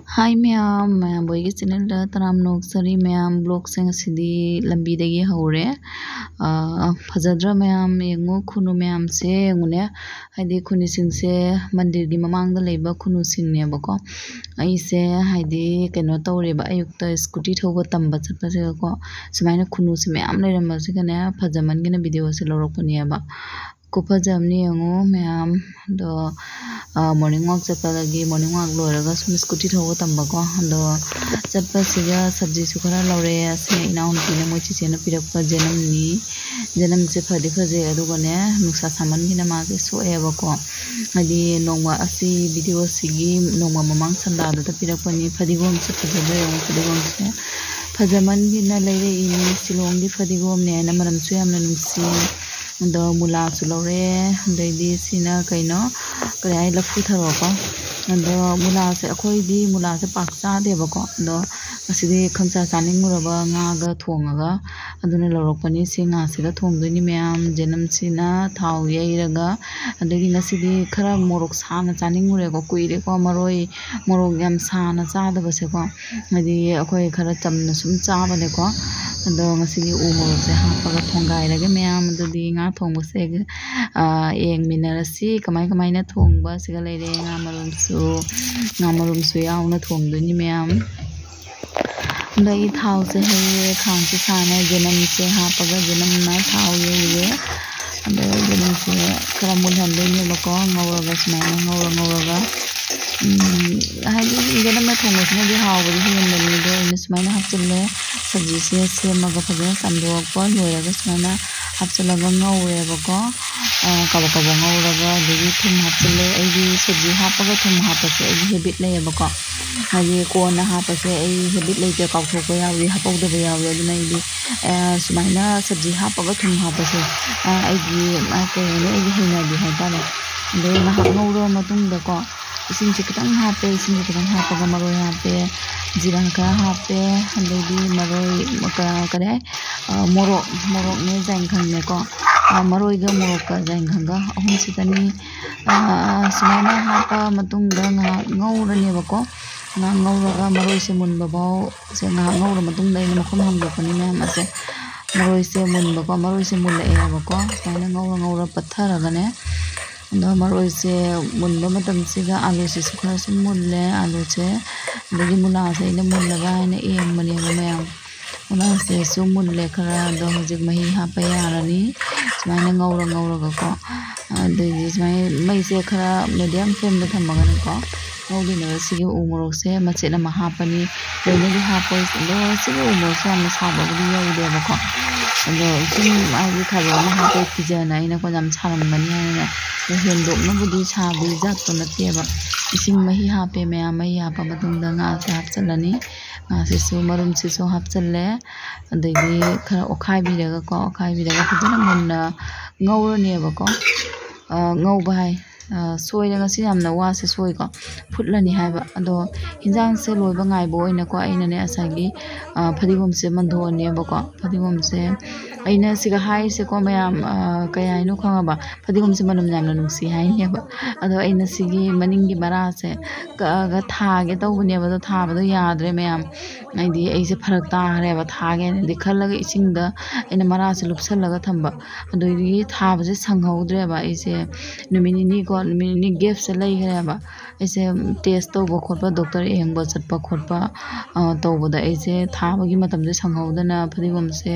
Hi ma'am मैं बोइगे channel दा तराम नोक्सरी मैम ब्लॉग से ngasidi lambi dagi hore fajadra मैम yengu khunu मैम से ngune haidi khuni sing se mandir gi mamang da leiba khunu sing ne bako ai se haidi keno tawre ba ayukta scooty thoba tamba chatpa se ko sumaina khunu se मैम leiram se kane fajaman gina video se lorok pani ba kupajamni yengu मैम do morning walk चप्पलगी morning walk लोरगा सुम scooty थोबो तंबको दो चप्पल सिगा सब्जी सुखरा लौरे से इनाउन पिने मोय चिचेना पिरक जनम से फदि फजे अदुगने नुक्सा सामन गिना मागे सोएबको हदि नोंमा असि वीडियो सिगी नोंमा ममांग संदा द पिरकपनि फदिगोम से फजबे फदिगोम से फजमन गिना लेरे इनि सिलोंगी फदिगोम ने ना मरम सुयामना नुक्सी दो मुला सुलौरे दैदि सिना कइनो करै लफु थरोको दो मुला से अखोइदि मुला से पाक चादेबको दो असिदि खंसा चानिंगुरबा ngaga thongaga aduna lorokpani singa sida thongdoini मैम जेनम सिना थाव येइरगा अदगि ngasidi खरा मोरक साना चानिंगुरेको कुइरेको मरोई मोरक याम साना चादबसेको हदि अखोइ खरा चमना सुम चाबनेको अदो ngasidi उ मोरक से हापगा थोंगाइरगे मैम अदुदि nga थोंबसे येंग मिनरसी कमाय कमायना थोंबा सिगा लेरे nga मरुमसु यावना थोंदोनि मैम दही थाव से है खान से साना जनम से हापगा जनम ना थाव ये जनम से खरा मुलहंदोनि बको ngawraga सुमायना ngawraga जनम में थोंबसना दि हावबदि हिमननि दो इन सुमायना हपचले सब्जी से सेमगा फजना संदोकपा लोयरगा सुमायना हपचलगा ngawrebako कब कब ngawraga दगी थुम हपचले एगी सब्जी हापगा थुम हापसे एगी हेबिट लेयबको हदि कोना हापसे ए हेबिट लेते काउथोको यावि हापौदबा यावि अदुना एगी सुमायना सब्जी हापगा थुम हापसे एगी केने एगी हैनादि हाइताले दे नहा ngawro matungdako इसिंग से खतंग हापे इसिंग से खतंग हापगा मरोय हापे जीरा का हापे हल्दी मरोय करे मोरक ने जाइन खंगने को मरोय ग मोरक का जाइन खंगा अहुम सितनी सुमायना हापा मतुंग ngawrने बको ngawraga मरोय से मुनबाबाव से ngawra मतुंग दै मखम हमगपनि मैम असे मरोय से मुनबको मरोय से मुनले बको सुमायना ngawra पत्थरगने दो मरोय से मुनबा मतम सिगा आलू से सुखरा से मुनले आलू से दगी मुला से इने मुनलगा इने एंग मने मैम मुला से सु मुनले खरा दो हजिक मही हापा यारनी सुमायना ngawraga को दगी सुमाय मई से खरा मीडियम फ्लेम में थमगन को ngawdina सिगे उ मोरक से मचेना महापनी लोइनगी हापोय दो सिगे उ मोरक से हम साबगदि याउदेबको दो सुम आगि खाबो हापोय किजना इना को जाम छारमगनि हाना हेंदोकनबुदि साबि जातो नतेबा इसिंग मही हापे मैम मही हापा मतुंगदा nga से हापचलनी nga से सु मरुम से सु हापचले अदगी खरा ओखाय बिरगा फजना मुन्ना ngawrनेबको ngawबा हाय सोयरगा सि यामना वा से सोयको फुटलनी हायबा अदो हिंजांग से लोयबा ngaइबो ओइनको आइनने असागी फदिगोम से मंधोनेबको फदिगोम से आइना सिगा हाय से को मैम कयाइनो खंगाबा फदिगोम से मनम यामना नुसी हायनेबा अदो आइना सिगी मनिंगी मरा से का थागे तौबनेबा दो थाबदो याद्रे मैम आइदी आइसे फरक तारेबा थागे ने दिखलगा इसिंगदा आइना मरा से लुपसलगा थंबा अदो इ थाबसे संगहौद्रेबा आइसे नुमिनिनी को नुमिनिनी गैप से लैगरेबा आइसे टेस्ट तौबा खोटबा डॉक्टर एंगबा चटपा खोटबा तौबदा आइसे थाबगी मतमसे संगहौदना फदिगोम से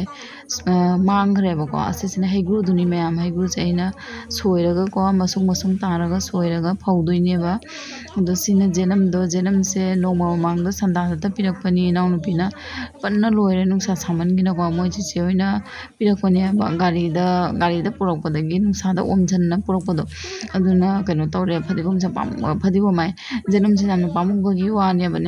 मांगरेबको असिसना हैग्रु दुनी मैम हैग्रु से आइना सोयरगा को मसुंग तारगा सोयरगा फौदोइनेबा अदो सिना जेनम से नोमा मांगदा संदादा पिरकपनि नाउनुपिना पन्ना लोयरे नुक्सा सामनगिना को मोय चिचे होइना पिरकपनि गाड़ीदा पुरकपदगी नुक्सादा ओमझनना पुरकपदो अदुना कनो तौरे फदिगोम से फदिगोमाय जेनम से नाम पामुगगी वानेबने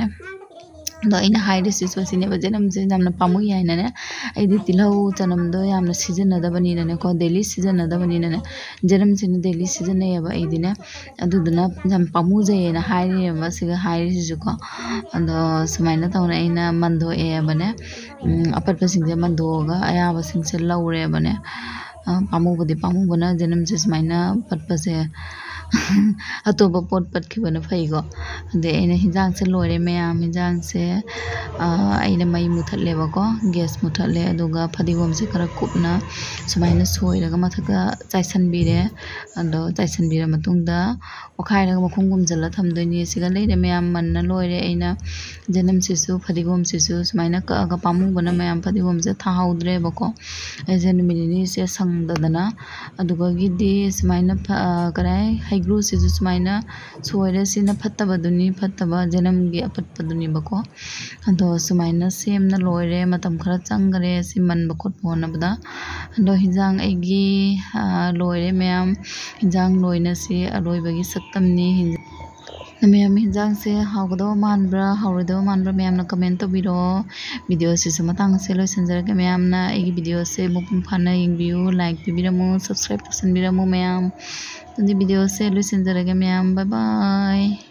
दो इन हाइड सिचुएशन ने जनम से जामना पामु याइनाने आइदि तिलौ चनमदो यामना सीजन नदबनिने को डेली सीजन नदबनिने जनम से डेली सीजन नेबा आइदिने अदुदना जाम पामु जयना हाइरेबा सिगा हाइरिजुको अदो समाइना तौना इना मंदो एबने अपरपसिंग मंदोगा अयाबसिंग से लौरेबने पामुबना जनम से समाइना पटपसे अतोप पोट पटखिबन फैगो अदे अइना हिंजांग से लोरे मैम हिंजांग से अइना मई मुथलेबको गैस मुथले अदुगा फदिगोम से खरा कुपना सुमाइना सोइरगा मथका चाइसनबिरे अदो चाइसनबिरा मतुंगदा ओखाइरगा मखुंगुम जल्ला थमदोइनी सिगा लेरे मैम मन्ना लोरे अइना जनम सिसु फदिगोम सिसु सुमाइना कगा पामुबना मैम फदिगोम से थाहौद्रेबको जनमिनी से संगदना अदुगा गिदी सुमाइना कराय हाइग्रू सिसु सुमाइना सोइरे सिना फत्तबदुनी फत्तबा जनम गी अपत्पदुनी बको अदो सुमाइना सेमना लोइरे मतम खरा चंगरे सि मनबा खोटबा होनबदा अदो हिंजांग एगी लोइरे मैम हिंजांग लोइना से अलोइबगी सक्तमनी मैम हिंजांग से हाउगदो मानब्रा हाउरदो मानब्रा मैम ना कमेंट तौबिरो वीडियो से मतंग से लोइसनजरगे मैम ना एगी वीडियो से मुपुं फाना यंगबियु लाइक पिबिरमु सब्सक्राइब तौसनबिरमु मैम तुंदी वीडियो से लोइसनजरगे मैम बाय बाय।